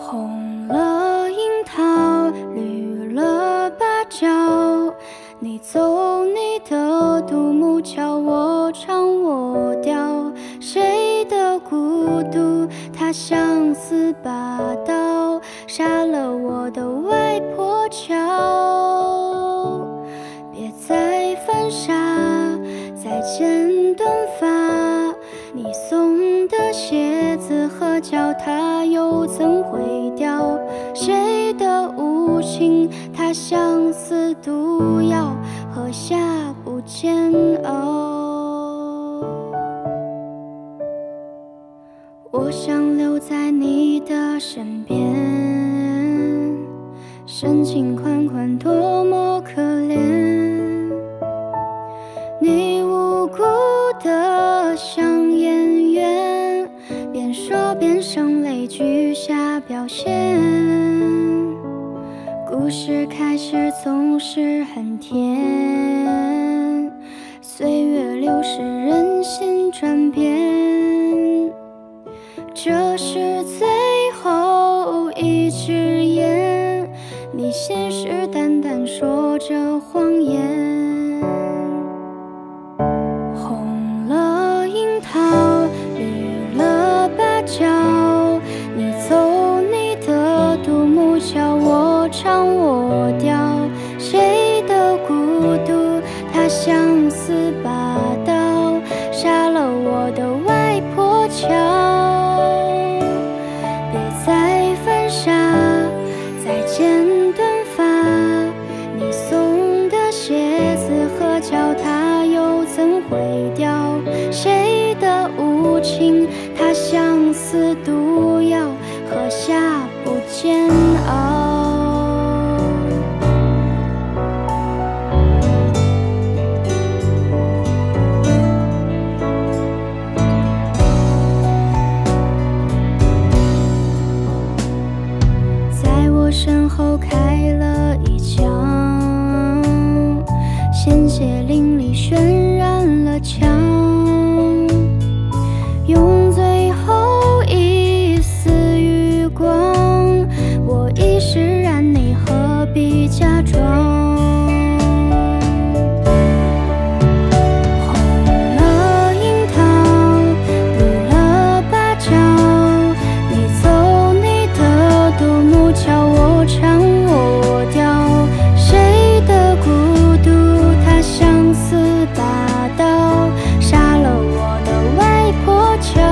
红了樱桃，绿了芭蕉，你走你的独木桥，我唱我调。谁的孤独，它像似把刀，杀了我的外婆桥。别再犯傻，再见短发，你送的鞋子和脚踏又怎会掉？谁的无情，它像似毒药，喝下不煎熬。我想留在你的身边，深情款款多么可怜，你无辜的像演员，边说边声泪俱下表现。故事开始总是很甜，岁月流逝人心转变，这是最后一支烟，你信誓旦旦说着谎言。红了樱桃，绿了芭蕉，你走你的独木桥，我唱我调。谁的孤独，它像似把刀，杀了我的外婆桥。别再犯傻，再见短发，你送的鞋子和脚踏又怎会掉？谁的无情，它像似毒药，喝下不煎熬。在我身后开了一枪，鲜血淋漓渲染了墙，用最后一丝余光，我已释然，你何必假装？红了樱桃，绿了芭蕉，你走你的独木桥，我唱我调。谁的孤独，它像似把刀，杀了我的外婆桥。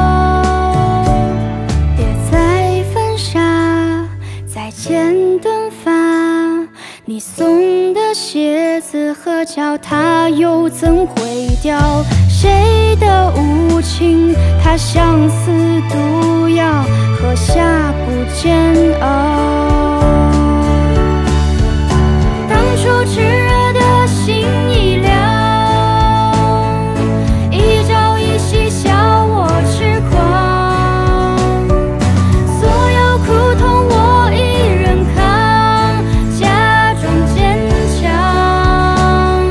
别再犯傻，再见短发，你送的鞋子和脚踏又怎会掉？谁的无情，它像似毒药，喝下不煎熬。当初炽热的心已凉，一朝一夕笑我痴狂，所有苦痛我一人扛，假装坚强。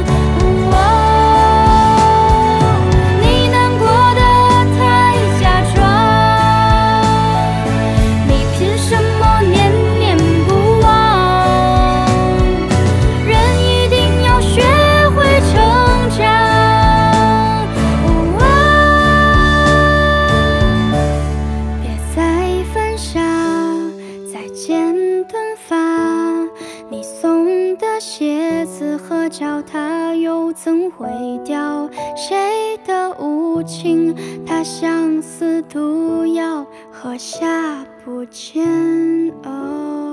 你难过的太假装，你凭什么念念不忘？人一定要学会成长。别再犯傻，再见短发，你送的鞋子和脚踏又怎会掉？谁的无情，它像似毒药，喝下不煎熬。